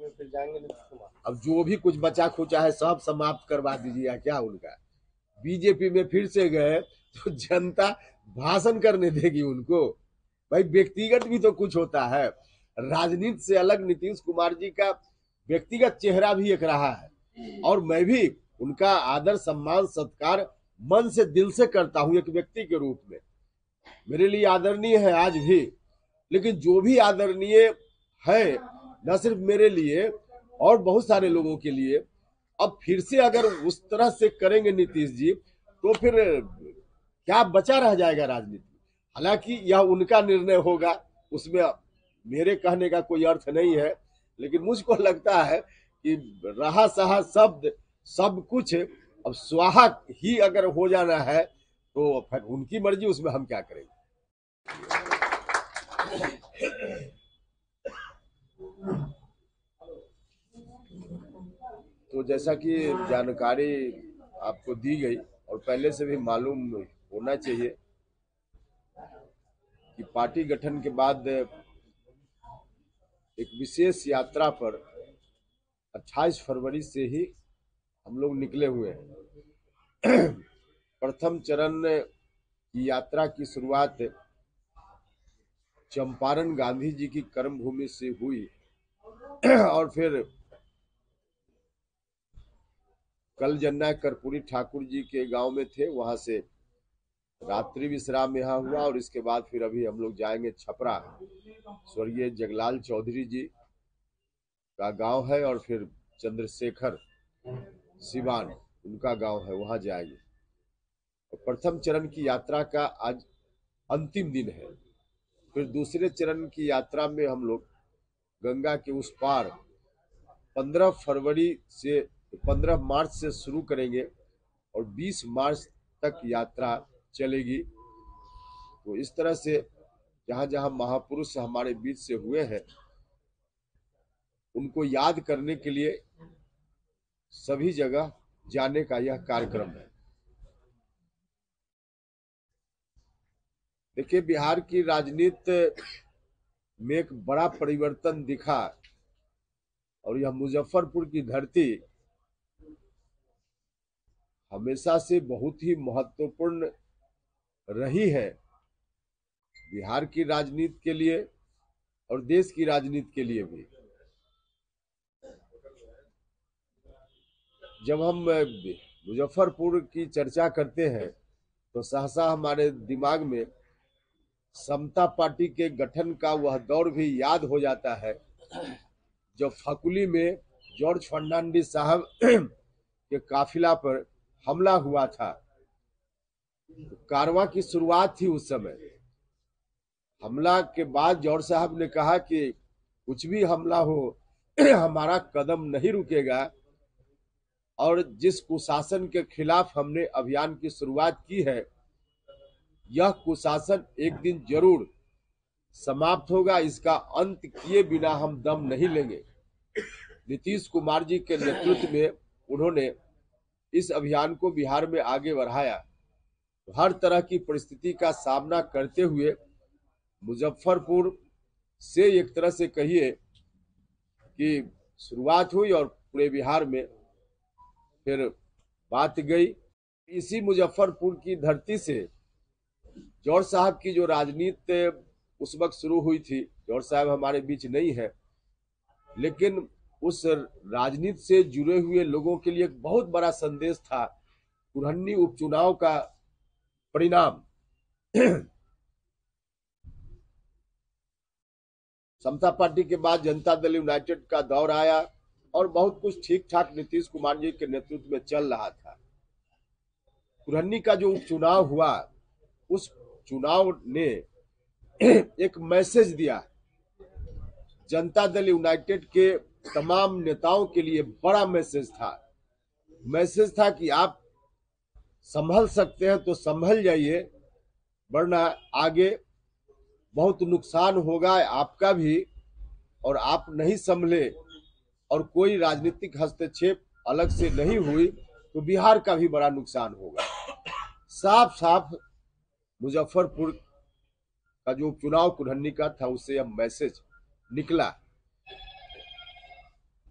में फिर जाएंगे नीतीश कुमार। अब जो भी कुछ बचा खुचा है सब समाप्त करवा दीजिए क्या उनका। बीजेपी में फिर से गए तो जनता भाषण करने देगी उनको? भाई व्यक्तिगत भी तो कुछ होता है। राजनीति से अलग नीतीश कुमार जी का व्यक्तिगत चेहरा भी एक रहा है, और मैं भी उनका आदर सम्मान सत्कार मन से दिल से करता हूं एक व्यक्ति के रूप में। मेरे लिए आदरणीय है आज भी, लेकिन जो भी आदरणीय है न सिर्फ मेरे लिए और बहुत सारे लोगों के लिए, अब फिर से अगर उस तरह से करेंगे नीतीश जी तो फिर क्या बचा रह जाएगा राजनीति। हालांकि यह उनका निर्णय होगा, उसमें मेरे कहने का कोई अर्थ नहीं है, लेकिन मुझको लगता है कि रहा सहा शब्द सब कुछ अब स्वाहा ही अगर हो जाना है तो फिर उनकी मर्जी, उसमें हम क्या करेंगे। तो जैसा कि जानकारी आपको दी गई और पहले से भी मालूम होना चाहिए कि पार्टी गठन के बाद एक विशेष यात्रा पर 28 फरवरी से ही हम लोग निकले हुए हैं। प्रथम चरण की यात्रा की शुरुआत चंपारण गांधी जी की कर्मभूमि से हुई और फिर कल जन्ना कर्पूरी ठाकुर जी के गांव में थे, वहां से रात्रि विश्राम यहाँ हुआ और इसके बाद फिर अभी हम लोग जाएंगे छपरा, स्वर्गीय जगलाल चौधरी जी का गांव है, और फिर चंद्रशेखर सिवान उनका गांव है, वहां जाएंगे। और प्रथम चरण की यात्रा का आज अंतिम दिन है। फिर दूसरे चरण की यात्रा में हम लोग गंगा के उस पार 15 मार्च से शुरू करेंगे और 20 मार्च तक यात्रा चलेगी। तो इस तरह से जहां जहां महापुरुष हमारे बीच से हुए हैं उनको याद करने के लिए सभी जगह जाने का यह कार्यक्रम है। देखिए, बिहार की राजनीति में एक बड़ा परिवर्तन दिखा और यह मुजफ्फरपुर की धरती हमेशा से बहुत ही महत्वपूर्ण रही है बिहार की राजनीति के लिए और देश की राजनीति के लिए भी। जब हम मुजफ्फरपुर की चर्चा करते हैं तो सहसा हमारे दिमाग में समता पार्टी के गठन का वह दौर भी याद हो जाता है जब फकुली में जॉर्ज फर्नांडिस साहब के काफिला पर हमला हुआ था। कारवां की शुरुआत थी उस समय। हमला के बाद जॉर्ज साहब ने कहा कि कुछ भी हमला हो हमारा कदम नहीं रुकेगा, और जिस कुशासन के खिलाफ हमने अभियान की शुरुआत की है यह कुशासन एक दिन जरूर समाप्त होगा, इसका अंत किए बिना हम दम नहीं लेंगे। नीतीश कुमार जी के नेतृत्व में उन्होंने इस अभियान को बिहार में आगे बढ़ाया। हर तरह की परिस्थिति का सामना करते हुए मुजफ्फरपुर से एक तरह से कहिए कि शुरुआत हुई और पूरे बिहार में फिर बात गई। इसी मुजफ्फरपुर की धरती से जॉर्ज साहब की जो राजनीति उस वक्त शुरू हुई थी, जॉर्ज साहब हमारे बीच नहीं है, लेकिन उस राजनीति से जुड़े हुए लोगों के लिए एक बहुत बड़ा संदेश था कुरहन्नी उपचुनाव का परिणाम। समता पार्टी के बाद जनता दल यूनाइटेड का दौर आया और बहुत कुछ ठीक ठाक नीतीश कुमार जी के नेतृत्व में चल रहा था। कुरहन्नी का जो उपचुनाव हुआ उस चुनाव ने एक मैसेज दिया जनता दल यूनाइटेड के तमाम नेताओं के लिए। बड़ा मैसेज था कि आप संभल सकते हैं तो संभल जाइए, वरना आगे बहुत नुकसान होगा आपका भी, और आप नहीं संभले और कोई राजनीतिक हस्तक्षेप अलग से नहीं हुई तो बिहार का भी बड़ा नुकसान होगा। साफ साफ मुजफ्फरपुर का जो चुनाव कुरहन्नी का था उससे यह मैसेज निकला।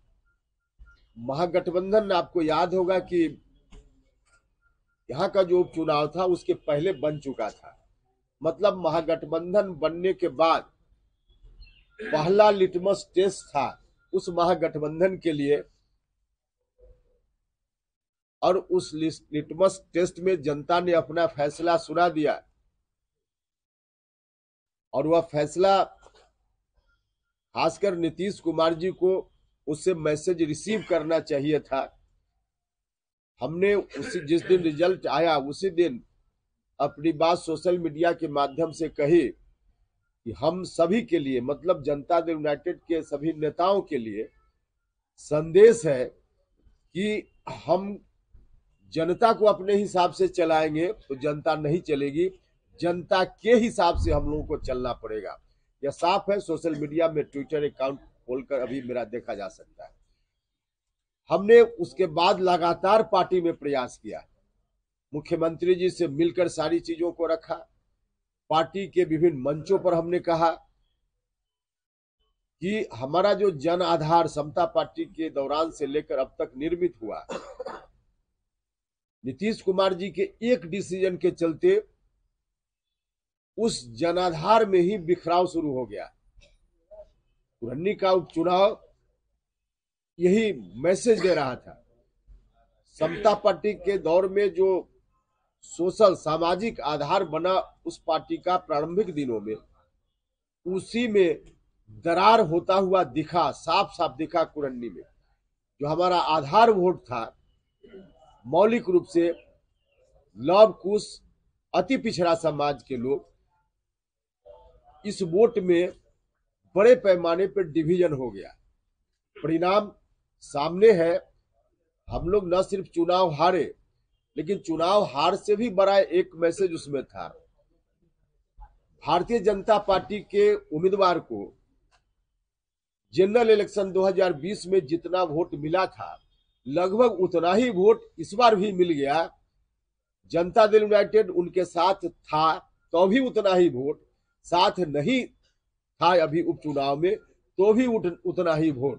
महागठबंधन, आपको याद होगा कि यहाँ का जो उपचुनाव था उसके पहले बन चुका था। मतलब महागठबंधन बनने के बाद पहला लिटमस टेस्ट था उस महागठबंधन के लिए, और उस लिटमस टेस्ट में जनता ने अपना फैसला सुना दिया, और वह फैसला खासकर नीतीश कुमार जी को उससे मैसेज रिसीव करना चाहिए था। हमने जिस दिन रिजल्ट आया उसी दिन अपनी बात सोशल मीडिया के माध्यम से कही कि हम सभी के लिए, मतलब जनता दल यूनाइटेड के सभी नेताओं के लिए संदेश है कि हम जनता को अपने हिसाब से चलाएंगे तो जनता नहीं चलेगी, जनता के हिसाब से हम लोगों को चलना पड़ेगा। यह साफ है, सोशल मीडिया में ट्विटर अकाउंट खोलकर अभी मेरा देखा जा सकता है। हमने उसके बाद लगातार पार्टी में प्रयास किया, मुख्यमंत्री जी से मिलकर सारी चीजों को रखा, पार्टी के विभिन्न मंचों पर हमने कहा कि हमारा जो जन आधार समता पार्टी के दौरान से लेकर अब तक निर्मित हुआ, नीतीश कुमार जी के एक डिसीजन के चलते उस जनाधार में ही बिखराव शुरू हो गया। कुरहनी का उपचुनाव यही मैसेज दे रहा था। समता पार्टी के दौर में जो सोशल सामाजिक आधार बना उस पार्टी का प्रारंभिक दिनों में, उसी में दरार होता हुआ दिखा, साफ साफ दिखा। कुरहनी में जो हमारा आधार वोट था, मौलिक रूप से लव कुश अति पिछड़ा समाज के लोग, इस वोट में बड़े पैमाने पर डिवीजन हो गया। परिणाम सामने है। हम लोग न सिर्फ चुनाव हारे, लेकिन चुनाव हार से भी बड़ा एक मैसेज उसमें था। भारतीय जनता पार्टी के उम्मीदवार को जनरल इलेक्शन 2020 में जितना वोट मिला था, लगभग उतना ही वोट इस बार भी मिल गया। जनता दल यूनाइटेड उनके साथ था तो भी उतना ही वोट, साथ नहीं था अभी उपचुनाव में तो भी उतना ही वोट।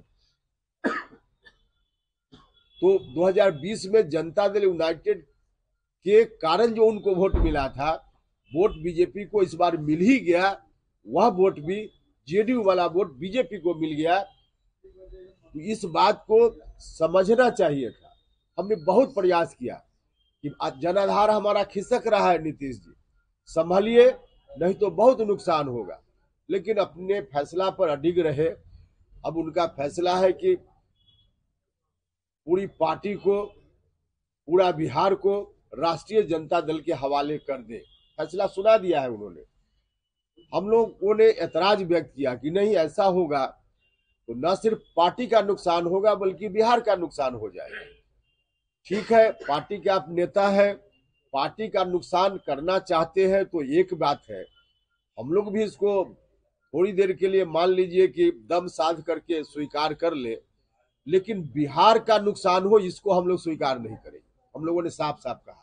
तो 2020 में जनता दल यूनाइटेड के कारण जो उनको वोट मिला था, वोट बीजेपी को इस बार मिल ही गया। वह वोट भी जेडीयू वाला वोट बीजेपी को मिल गया। तो इस बात को समझना चाहिए था। हमने बहुत प्रयास किया कि जनाधार हमारा खिसक रहा है, नीतीश जी संभालिए, नहीं तो बहुत नुकसान होगा। लेकिन अपने फैसला पर अडिग रहे। अब उनका फैसला है कि पूरी पार्टी को, पूरा बिहार को राष्ट्रीय जनता दल के हवाले कर दे। फैसला सुना दिया है उन्होंने। हम लोगों ने ऐतराज व्यक्त किया कि नहीं, ऐसा होगा तो न सिर्फ पार्टी का नुकसान होगा बल्कि बिहार का नुकसान हो जाएगा। ठीक है, पार्टी के आप नेता हैं, पार्टी का नुकसान करना चाहते हैं तो एक बात है, हम लोग भी इसको थोड़ी देर के लिए मान लीजिए कि दम साध करके स्वीकार कर ले, लेकिन बिहार का नुकसान हो इसको हम लोग स्वीकार नहीं करेंगे। हम लोगों ने साफ साफ कहा,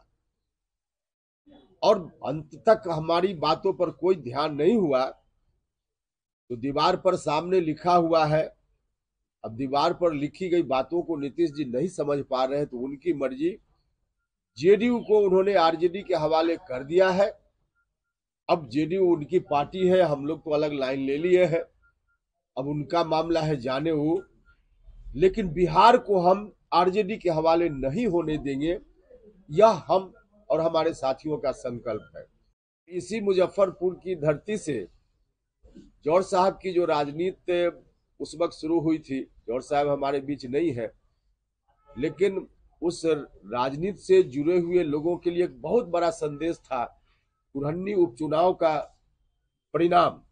और अंत तक हमारी बातों पर कोई ध्यान नहीं हुआ। तो दीवार पर सामने लिखा हुआ है, अब दीवार पर लिखी गई बातों को नीतीश जी नहीं समझ पा रहे हैं तो उनकी मर्जी। जेडीयू को उन्होंने आरजेडी के हवाले कर दिया है। अब जेडीयू उनकी पार्टी है, हम लोग तो अलग लाइन ले लिए हैं, अब उनका मामला है, जाने वो। लेकिन बिहार को हम आरजेडी के हवाले नहीं होने देंगे, यह हम और हमारे साथियों का संकल्प है। इसी मुजफ्फरपुर की धरती से जौहर साहब की जो राजनीति उस वक्त शुरू हुई थी, जौहर साहब हमारे बीच नहीं है, लेकिन उस राजनीति से जुड़े हुए लोगों के लिए एक बहुत बड़ा संदेश था कुरहनी उपचुनाव का परिणाम।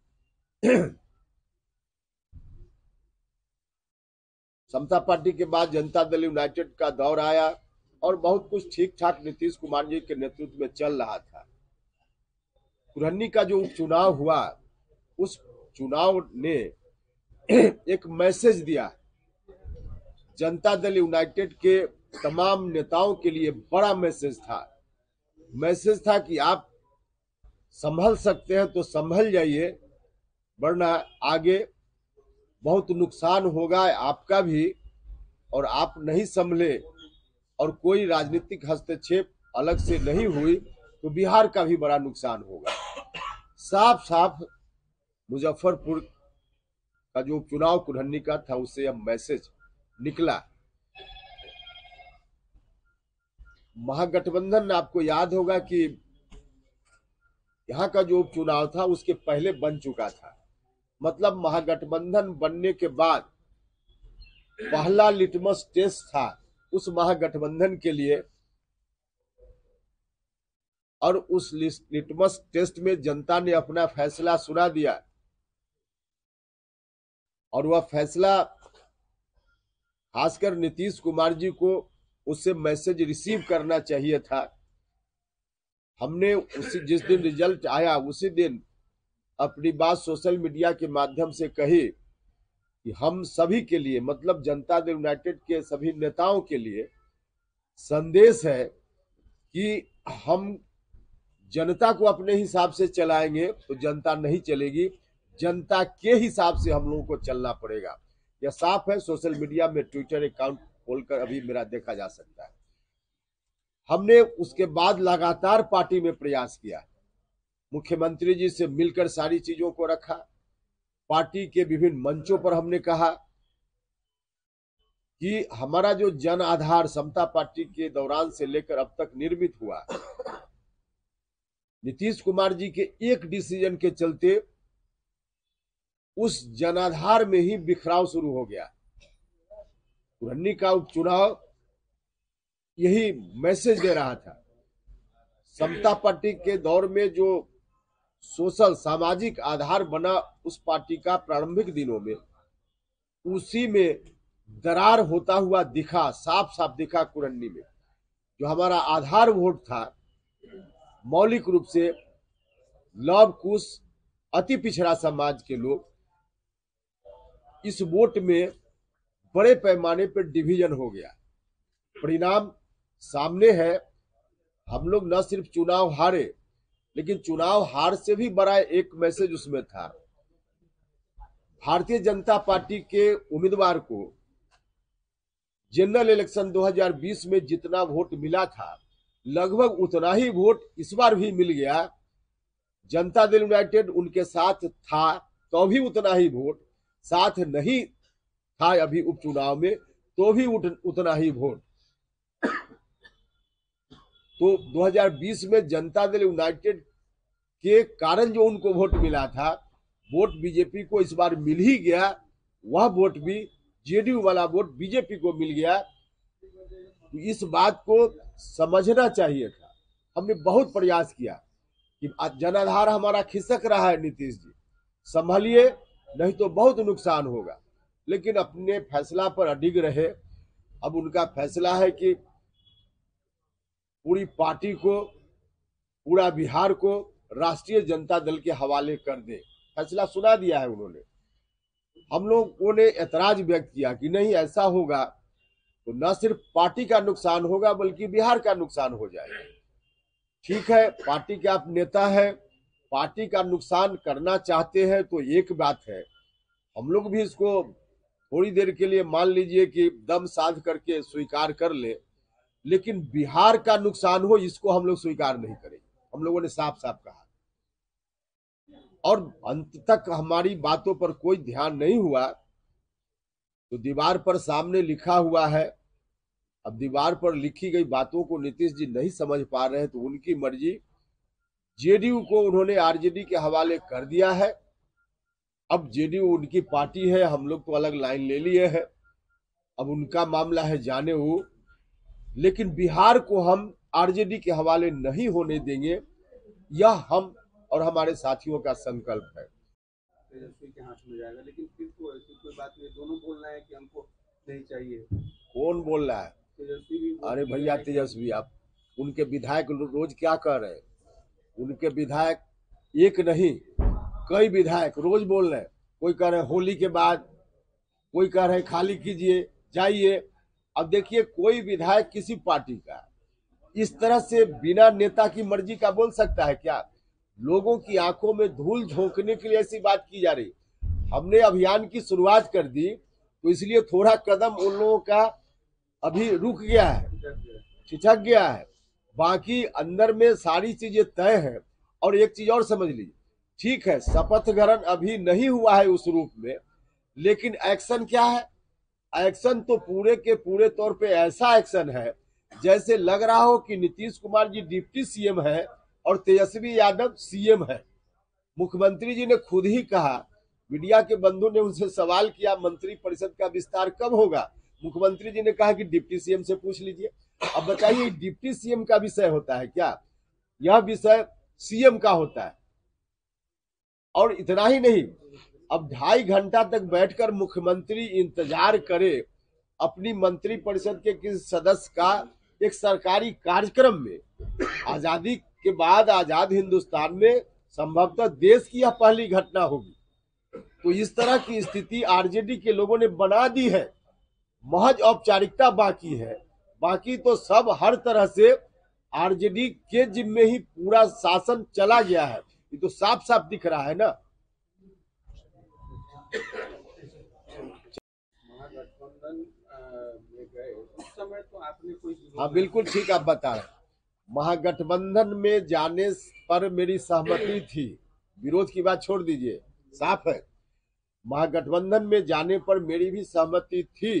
समता पार्टी के बाद जनता दल यूनाइटेड का दौर आया और बहुत कुछ ठीक ठाक नीतीश कुमार जी के नेतृत्व में चल रहा था। कुरहनी का जो उपचुनाव हुआ, उस चुनाव ने एक मैसेज दिया जनता दल यूनाइटेड के तमाम नेताओं के लिए। बड़ा मैसेज था कि आप संभल सकते हैं तो संभल जाइए, वरना आगे बहुत नुकसान होगा आपका भी और आप नहीं संभले और कोई राजनीतिक हस्तक्षेप अलग से नहीं हुई तो बिहार का भी बड़ा नुकसान होगा। साफ साफ मुजफ्फरपुर का जो चुनाव कुरहन्नी का था उससे यह मैसेज निकला। महागठबंधन, आपको याद होगा कि यहाँ का जो उपचुनाव था उसके पहले बन चुका था। मतलब महागठबंधन बनने के बाद पहला लिटमस टेस्ट था उस महागठबंधन के लिए, और उस लिटमस टेस्ट में जनता ने अपना फैसला सुना दिया और वह फैसला खासकर नीतीश कुमार जी को उससे मैसेज रिसीव करना चाहिए था। हमने उसी जिस दिन रिजल्ट आया उसी दिन अपनी बात सोशल मीडिया के माध्यम से कही कि हम सभी के लिए, मतलब जनता दल यूनाइटेड के सभी नेताओं के लिए संदेश है कि हम जनता को अपने हिसाब से चलाएंगे तो जनता नहीं चलेगी, जनता के हिसाब से हम लोगों को चलना पड़ेगा। यह साफ है, सोशल मीडिया में ट्विटर अकाउंट खोलकर अभी मेरा देखा जा सकता है। हमने उसके बाद लगातार पार्टी में प्रयास किया, मुख्यमंत्री जी से मिलकर सारी चीजों को रखा, पार्टी के विभिन्न मंचों पर हमने कहा कि हमारा जो जन आधार समता पार्टी के दौरान से लेकर अब तक निर्मित हुआ, नीतीश कुमार जी के एक डिसीजन के चलते उस जनाधार में ही बिखराव शुरू हो गया। कुरहन्नी का उपचुनाव यही मैसेज दे रहा था। समता पार्टी के दौर में जो सोशल सामाजिक आधार बना उस पार्टी का प्रारंभिक दिनों में, उसी में दरार होता हुआ दिखा, साफ साफ दिखा। कुरहन्नी में जो हमारा आधार वोट था, मौलिक रूप से लव कुश अति पिछड़ा समाज के लोग, इस वोट में बड़े पैमाने पर डिवीजन हो गया। परिणाम सामने है। हम लोग न सिर्फ चुनाव हारे, लेकिन चुनाव हार से भी बड़ा एक मैसेज उसमें था। भारतीय जनता पार्टी के उम्मीदवार को जनरल इलेक्शन 2020 में जितना वोट मिला था, लगभग उतना ही वोट इस बार भी मिल गया। जनता दल यूनाइटेड उनके साथ था तो भी उतना ही वोट, साथ नहीं था अभी उपचुनाव में तो भी उतना ही वोट। तो 2020 में जनता दल यूनाइटेड के कारण जो उनको वोट मिला था, वोट बीजेपी को इस बार मिल ही गया। वह वोट भी, जेडीयू वाला वोट बीजेपी को मिल गया। इस बात को समझना चाहिए था। हमने बहुत प्रयास किया कि जनाधार हमारा खिसक रहा है, नीतीश जी संभालिए, नहीं तो बहुत नुकसान होगा। लेकिन अपने फैसला पर अडिग रहे। अब उनका फैसला है कि पूरी पार्टी को, पूरा बिहार को राष्ट्रीय जनता दल के हवाले कर दे। फैसला सुना दिया है उन्होंने। हम लोगों ने ऐतराज व्यक्त किया कि नहीं, ऐसा होगा तो न सिर्फ पार्टी का नुकसान होगा बल्कि बिहार का नुकसान हो जाएगा। ठीक है, पार्टी के आप नेता है, पार्टी का नुकसान करना चाहते हैं तो एक बात है, हम लोग भी इसको थोड़ी देर के लिए मान लीजिए कि दम साध करके स्वीकार कर ले, लेकिन बिहार का नुकसान हो इसको हम लोग स्वीकार नहीं करेंगे। हम लोगों ने साफ साफ कहा और अंत तक हमारी बातों पर कोई ध्यान नहीं हुआ। तो दीवार पर सामने लिखा हुआ है, अब दीवार पर लिखी गई बातों को नीतीश जी नहीं समझ पा रहे हैं तो उनकी मर्जी। जेडीयू को उन्होंने आरजेडी के हवाले कर दिया है। अब जेडीयू उनकी पार्टी है, हम लोग तो अलग लाइन ले लिए हैं, अब उनका मामला है जाने वो। लेकिन बिहार को हम आरजेडी के हवाले नहीं होने देंगे, यह हम और हमारे साथियों का संकल्प है। तेजस्वी के हाथ में जाएगा, लेकिन फिर तो ऐसी कोई बात नहीं, दोनों बोल रहे हैं कि हमको नहीं चाहिए। कौन बोल रहा है? तेजस्वी भी। अरे भैया तेजस्वी, आप उनके विधायक रोज क्या कह रहे हैं? उनके विधायक एक नहीं कई विधायक रोज बोल रहे हैं। कोई कह रहे हैं होली के बाद, कोई कह रहे हैं खाली कीजिए जाइए। अब देखिए, कोई विधायक किसी पार्टी का इस तरह से बिना नेता की मर्जी का बोल सकता है क्या? लोगों की आंखों में धूल झोंकने के लिए ऐसी बात की जा रही। हमने अभियान की शुरुआत कर दी तो इसलिए थोड़ा कदम उन लोगों का अभी रुक गया है, ठिठक गया है। बाकी अंदर में सारी चीजें तय है। और एक चीज और समझ लीजिए, ठीक है शपथ ग्रहण अभी नहीं हुआ है उस रूप में, लेकिन एक्शन क्या है? एक्शन तो पूरे के पूरे तौर पे ऐसा एक्शन है जैसे लग रहा हो कि नीतीश कुमार जी डिप्टी सीएम है और तेजस्वी यादव सीएम है। मुख्यमंत्री जी ने खुद ही कहा, मीडिया के बंधु ने उनसे सवाल किया मंत्री परिषद का विस्तार कब होगा, मुख्यमंत्री जी ने कहा कि डिप्टी सीएम से पूछ लीजिए। अब बताइए डिप्टी सीएम का विषय होता है क्या? यह विषय सीएम का होता है। और इतना ही नहीं, अब 2.5 घंटा तक बैठकर मुख्यमंत्री इंतजार करे अपनी मंत्री परिषद के किसी सदस्य का एक सरकारी कार्यक्रम में। आजादी के बाद आजाद हिंदुस्तान में संभवतः देश की यह पहली घटना होगी। तो इस तरह की स्थिति आरजेडी के लोगों ने बना दी है। महज औपचारिकता बाकी है, बाकी तो सब हर तरह से आरजेडी के जिम्मे ही पूरा शासन चला गया है। ये तो साफ साफ दिख रहा है ना। महागठबंधन में गए उस समय तो आपने कोई हाँ बिल्कुल ठीक आप बता रहे हैं। महागठबंधन में जाने पर मेरी सहमति थी, विरोध की बात छोड़ दीजिए, साफ है। महागठबंधन में जाने पर मेरी भी सहमति थी।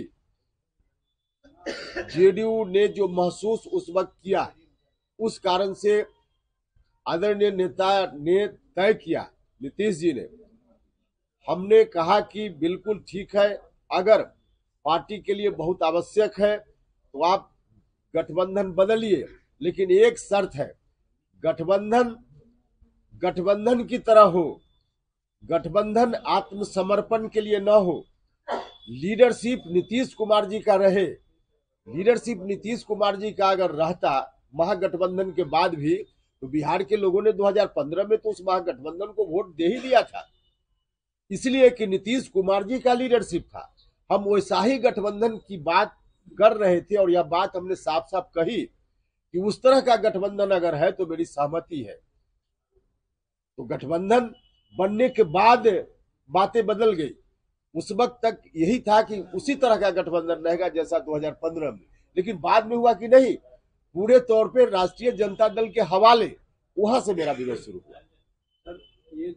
जेडीयू ने जो महसूस उस वक्त किया, उस कारण से आदरणीय नेता ने तय किया, नीतीश जी ने, हमने कहा कि बिल्कुल ठीक है, अगर पार्टी के लिए बहुत आवश्यक है तो आप गठबंधन बदलिए, लेकिन एक शर्त है, गठबंधन गठबंधन की तरह हो, गठबंधन आत्मसमर्पण के लिए न हो। लीडरशिप नीतीश कुमार जी का रहे। लीडरशिप नीतीश कुमार जी का अगर रहता महागठबंधन के बाद भी, तो बिहार के लोगों ने 2015 में तो उस महागठबंधन को वोट दे ही दिया था, इसलिए कि नीतीश कुमार जी का लीडरशिप था। हम वैसा ही गठबंधन की बात कर रहे थे और यह बात हमने साफ साफ कही कि उस तरह का गठबंधन अगर है तो मेरी सहमति है। तो गठबंधन बनने के बाद बातें बदल गई। उस वक्त तक यही था कि उसी तरह का गठबंधन रहेगा जैसा 2015 में, लेकिन बाद में हुआ कि नहीं, पूरे तौर पे राष्ट्रीय जनता दल के हवाले, वहां से मेरा विरोध शुरू हुआ। सर ये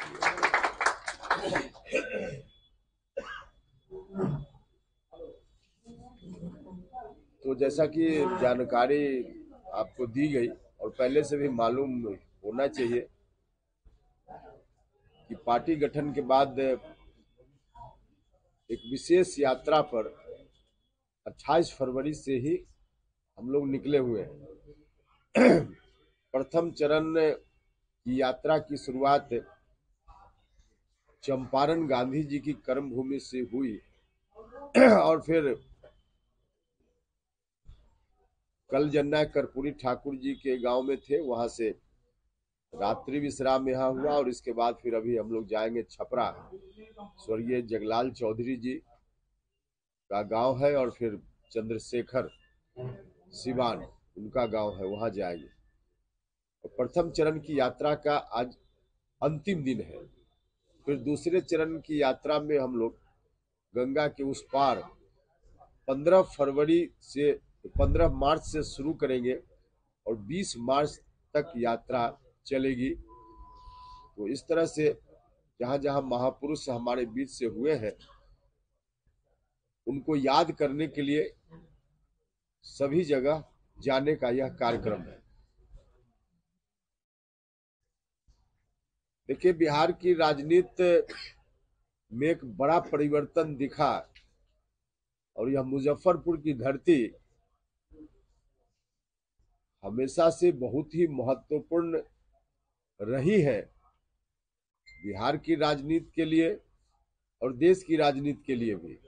तो जैसा कि जानकारी आपको दी गई और पहले से भी मालूम होना चाहिए कि पार्टी गठन के बाद एक विशेष यात्रा पर 28 फरवरी से ही हम लोग निकले हुए हैं। प्रथम चरण की यात्रा की शुरुआत चंपारण गांधी जी की कर्मभूमि से हुई और फिर कल जन्ना कर्पूरी ठाकुर जी के गांव में थे, वहां से रात्रि विश्राम यहाँ हुआ और इसके बाद फिर अभी हम लोग जाएंगे छपरा, स्वर्गीय जगलाल चौधरी जी का गांव है, और फिर चंद्रशेखर सिवान उनका गांव है, वहां जाएंगे। और प्रथम चरण की यात्रा का आज अंतिम दिन है। फिर दूसरे चरण की यात्रा में हम लोग गंगा के उस पार 15 मार्च से शुरू करेंगे और 20 मार्च तक यात्रा चलेगी। तो इस तरह से जहां जहां महापुरुष हमारे बीच से हुए हैं उनको याद करने के लिए सभी जगह जाने का यह कार्यक्रम है। देखिए बिहार की राजनीति में एक बड़ा परिवर्तन दिखा और यह मुजफ्फरपुर की धरती हमेशा से बहुत ही महत्वपूर्ण रही है बिहार की राजनीति के लिए और देश की राजनीति के लिए भी।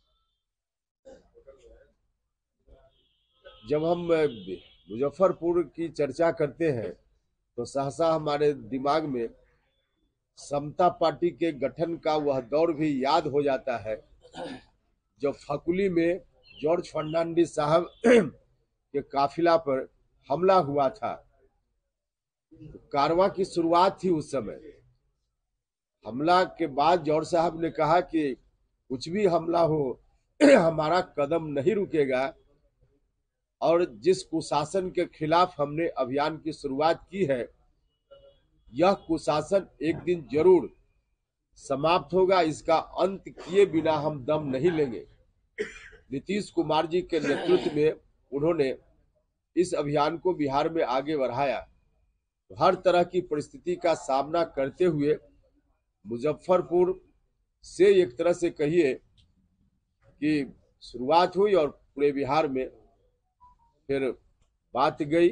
जब हम मुजफ्फरपुर की चर्चा करते हैं तो सहसा हमारे दिमाग में समता पार्टी के गठन का वह दौर भी याद हो जाता है जब फकुली में जॉर्ज फर्नांडिस साहब के काफिला पर हमला हुआ था। कारवां की शुरुआत थी उस समय। हमला के बाद जॉर्ज साहब ने कहा कि कुछ भी हमला हो हमारा कदम नहीं रुकेगा। और जिस कुशासन के खिलाफ हमने अभियान की शुरुआत की है, यह कुशासन एक दिन जरूर समाप्त होगा। इसका अंत किए बिना हम दम नहीं लेंगे। नीतीश कुमार जी के नेतृत्व में उन्होंने इस अभियान को बिहार में आगे बढ़ाया। हर तरह की परिस्थिति का सामना करते हुए मुजफ्फरपुर से एक तरह से कहिए कि शुरुआत हुई और पूरे बिहार में फिर बात गई।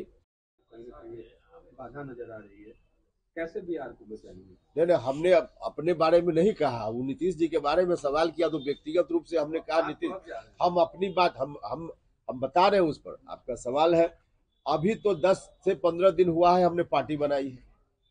बाधा नजर आ रही है, कैसे बिहार को बचाएंगे? नहीं, हमने अपने बारे में नहीं कहा। वो नीतीश जी के बारे में सवाल किया तो व्यक्तिगत रूप से हमने कहा नीतीश, हम अपनी बात हम बता रहे हैं उस पर। आपका सवाल है, अभी तो 10 से 15 दिन हुआ है हमने पार्टी बनाई है।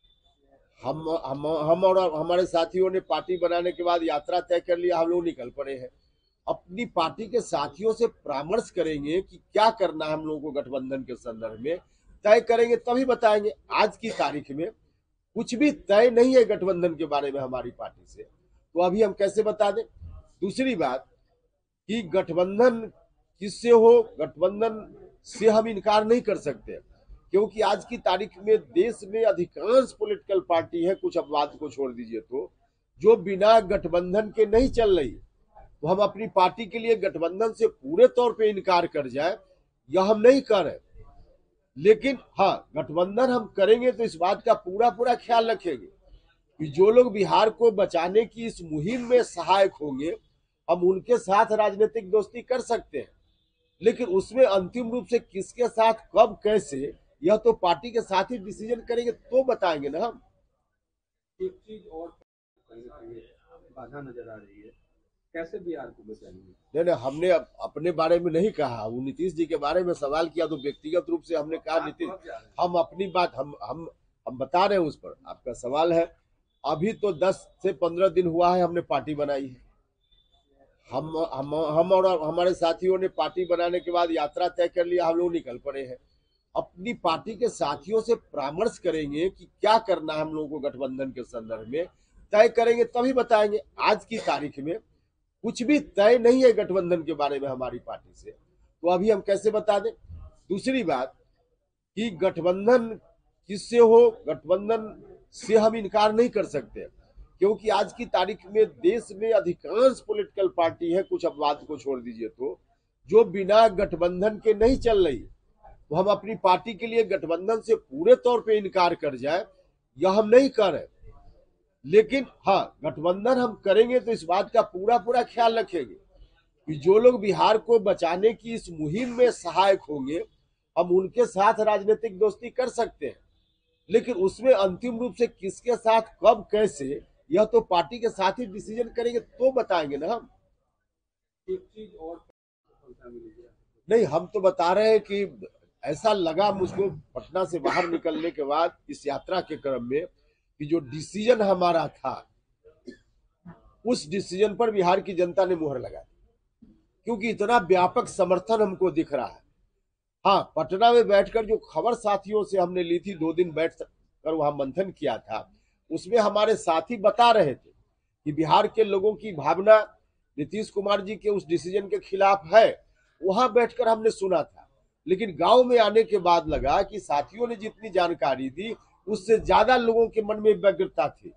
हम और हमारे साथियों ने पार्टी बनाने के बाद यात्रा तय कर लिया, हम लोग निकल पड़े हैं। अपनी पार्टी के साथियों से परामर्श करेंगे कि क्या करना है हम लोगों को गठबंधन के संदर्भ में, तय करेंगे तभी बताएंगे। आज की तारीख में कुछ भी तय नहीं है गठबंधन के बारे में हमारी पार्टी से, तो अभी हम कैसे बता दें। दूसरी बात कि गठबंधन किससे हो, गठबंधन से हम इनकार नहीं कर सकते, क्योंकि आज की तारीख में देश में अधिकांश पॉलिटिकल पार्टी है, कुछ अपवाद को छोड़ दीजिए, तो जो बिना गठबंधन के नहीं चल रही। तो हम अपनी पार्टी के लिए गठबंधन से पूरे तौर पे इनकार कर जाए, यह हम नहीं कर रहे। लेकिन हाँ, गठबंधन हम करेंगे तो इस बात का पूरा ख्याल रखेंगे कि जो लोग बिहार को बचाने की इस मुहिम में सहायक होंगे, हम उनके साथ राजनीतिक दोस्ती कर सकते हैं। लेकिन उसमें अंतिम रूप से किसके साथ, कब, कैसे, यह तो पार्टी के साथ ही डिसीजन करेंगे तो बताएंगे ना हम। एक चीज और बाधा नजर आ रही है, कैसे बिहार को बचाएंगे? नहीं, हमने अपने बारे में नहीं कहा। वो नीतीश जी के बारे में सवाल किया तो व्यक्तिगत रूप से हमने कहा नीतीश, हम अपनी बात हम बता रहे हैं उस पर। आपका सवाल है, अभी तो 10 से 15 दिन हुआ है हमने पार्टी बनाई है। हम और हमारे साथियों ने पार्टी बनाने के बाद यात्रा तय कर लिया, हम लोग निकल पड़े हैं। अपनी पार्टी के साथियों से परामर्श करेंगे कि क्या करना है हम लोगों को गठबंधन के संदर्भ में, तय करेंगे तभी बताएंगे। आज की तारीख में कुछ भी तय नहीं है गठबंधन के बारे में हमारी पार्टी से, तो अभी हम कैसे बता दें। दूसरी बात कि गठबंधन किससे हो, गठबंधन से हम इनकार नहीं कर सकते, क्योंकि आज की तारीख में देश में अधिकांश पॉलिटिकल पार्टी है, कुछ अपवाद को छोड़ दीजिए, तो जो बिना गठबंधन के नहीं चल रही। तो हम अपनी पार्टी के लिए गठबंधन से पूरे तौर पे इनकार कर जाए, यह हम नहीं कर रहे। लेकिन हाँ, गठबंधन हम करेंगे तो इस बात का पूरा ख्याल रखेंगे कि जो लोग बिहार को बचाने की इस मुहिम में सहायक होंगे, हम उनके साथ राजनीतिक दोस्ती कर सकते हैं। लेकिन उसमें अंतिम रूप से किसके साथ, कब, कैसे, यह तो पार्टी के साथ ही डिसीजन करेंगे तो बताएंगे ना हम। एक चीज और नहीं, हम तो बता रहे हैं कि ऐसा लगा मुझको पटना से बाहर निकलने के बाद इस यात्रा के क्रम में कि जो डिसीजन हमारा था, उस डिसीजन पर बिहार की जनता ने मुहर लगा दी, क्योंकि इतना व्यापक समर्थन हमको दिख रहा है। हाँ, पटना में बैठकर जो खबर साथियों से हमने ली थी, 2 दिन बैठ कर वहां मंथन किया था, उसमें हमारे साथी बता रहे थे कि बिहार के लोगों की भावना नीतीश कुमार जी के उस डिसीजन के खिलाफ है। वहां बैठकर हमने सुना था, लेकिन गांव में आने के बाद लगा कि साथियों ने जितनी जानकारी दी, उससे ज्यादा लोगों के मन में व्यग्रता थी।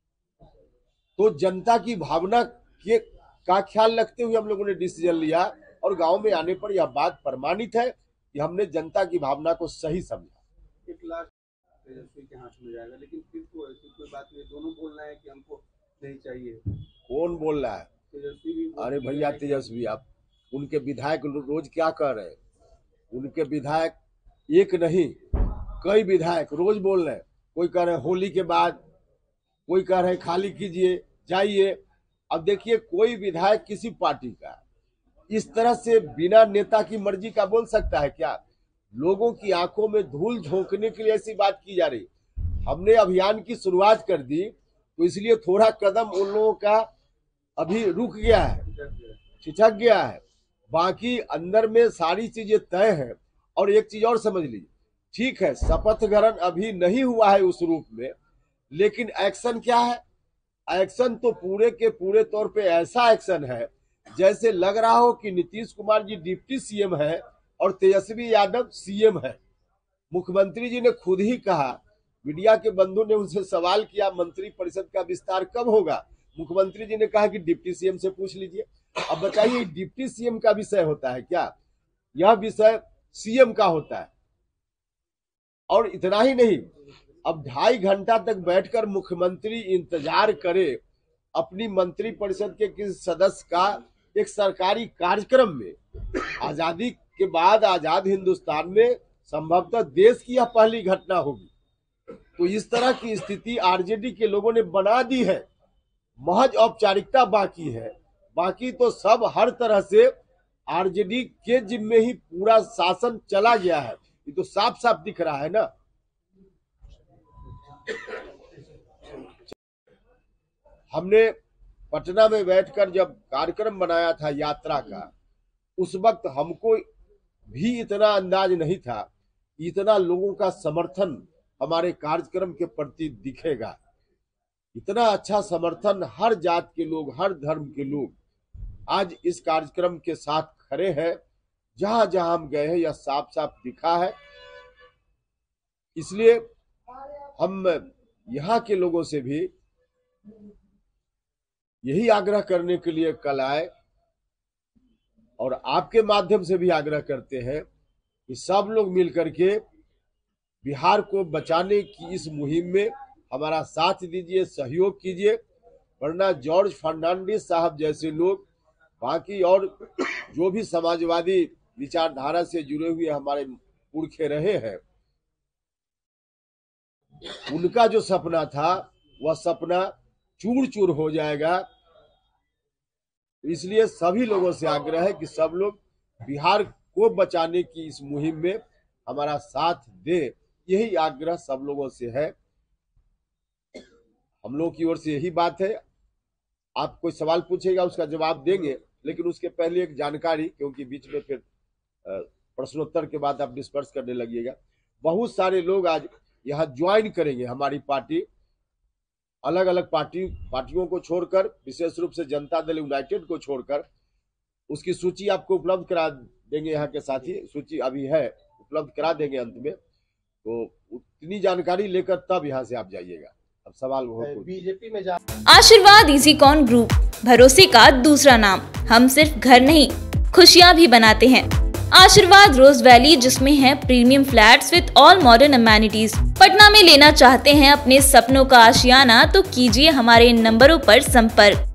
तो जनता की भावना का ख्याल रखते हुए हम लोगों ने डिसीजन लिया, और गांव में आने पर यह बात प्रमाणित है कि हमने जनता की भावना को सही समझा। 1 लाख तेजस्वी के हाथ में जाएगा, लेकिन फिर तो ऐसी कोई बात नहीं, दोनों बोल रहे हैं कि हमको नहीं चाहिए। कौन बोल रहा है? तेजस्वी भी। अरे भैया, तेजस्वी, आप उनके विधायक रोज क्या कर रहे हैं? उनके विधायक एक नहीं, कई विधायक रोज बोल रहे हैं। कोई कह रहे हैं होली के बाद, कोई कह रहे हैं खाली कीजिए, जाइए। अब देखिए, कोई विधायक किसी पार्टी का इस तरह से बिना नेता की मर्जी का बोल सकता है क्या? लोगों की आंखों में धूल झोंकने के लिए ऐसी बात की जा रही। हमने अभियान की शुरुआत कर दी, तो इसलिए थोड़ा कदम उन लोगों का अभी रुक गया है, ठिठक गया है। बाकी अंदर में सारी चीजें तय है। और एक चीज और समझ लीजिए, ठीक है, शपथ ग्रहण अभी नहीं हुआ है उस रूप में, लेकिन एक्शन क्या है? एक्शन तो पूरे के पूरे तौर पे ऐसा एक्शन है जैसे लग रहा हो कि नीतीश कुमार जी डिप्टी सीएम है और तेजस्वी यादव सीएम है। मुख्यमंत्री जी ने खुद ही कहा, मीडिया के बंधु ने उनसे सवाल किया मंत्री परिषद का विस्तार कब होगा, मुख्यमंत्री जी ने कहा कि डिप्टी सीएम से पूछ लीजिए। अब बताइए, डिप्टी सीएम का विषय होता है क्या? यह विषय सीएम का होता है। और इतना ही नहीं, अब 2.5 घंटा तक बैठकर मुख्यमंत्री इंतजार करे अपनी मंत्री परिषद के किसी सदस्य का एक सरकारी कार्यक्रम में। आजादी के बाद आजाद हिंदुस्तान में संभवतः देश की यह पहली घटना होगी। तो इस तरह की स्थिति आरजेडी के लोगों ने बना दी है। महज औपचारिकता बाकी है, बाकी तो सब हर तरह से आरजेडी के जिम्मे ही पूरा शासन चला गया है। ये तो साफ साफ दिख रहा है ना। हमने पटना में बैठकर जब कार्यक्रम बनाया था यात्रा का, उस वक्त हमको भी इतना अंदाज नहीं था, इतना लोगों का समर्थन हमारे कार्यक्रम के प्रति दिखेगा। इतना अच्छा समर्थन, हर जात के लोग, हर धर्म के लोग आज इस कार्यक्रम के साथ खड़े हैं। जहां जहां हम गए हैं यह साफ साफ दिखा है। इसलिए हम यहाँ के लोगों से भी यही आग्रह करने के लिए कल आए और आपके माध्यम से भी आग्रह करते हैं कि सब लोग मिलकर के बिहार को बचाने की इस मुहिम में हमारा साथ दीजिए, सहयोग कीजिए। वरना जॉर्ज फर्नांडिस साहब जैसे लोग, बाकी और जो भी समाजवादी विचारधारा से जुड़े हुए हमारे पुरखे रहे हैं, उनका जो सपना था वह सपना चूर चूर हो जाएगा। इसलिए सभी लोगों से आग्रह है कि सब लोग बिहार को बचाने की इस मुहिम में हमारा साथ दे। यही आग्रह सब लोगों से है, हम लोगों की ओर से यही बात है। आप कोई सवाल पूछेगा उसका जवाब देंगे, लेकिन उसके पहले एक जानकारी, क्योंकि बीच में फिर प्रश्नोत्तर के बाद आप डिस्पर्स करने लगिएगा। बहुत सारे लोग आज यहाँ ज्वाइन करेंगे हमारी पार्टी। अलग अलग पार्टियों को छोड़कर, विशेष रूप से जनता दल यूनाइटेड को छोड़कर, उसकी सूची आपको उपलब्ध करा देंगे। यहाँ के साथी सूची अभी है, उपलब्ध करा देंगे अंत में। तो उतनी जानकारी लेकर तब यहाँ से आप जाइएगा। अब सवाल वो बीजेपी में आशीर्वाद इजीकॉन ग्रुप, भरोसे का दूसरा नाम। हम सिर्फ घर नहीं, खुशियां भी बनाते हैं। आशीर्वाद रोज वैली, जिसमें है premium flats with all modern amenities. Patna में लेना चाहते हैं अपने सपनों का आशियाना, तो कीजिए हमारे इन नंबरों पर संपर्क।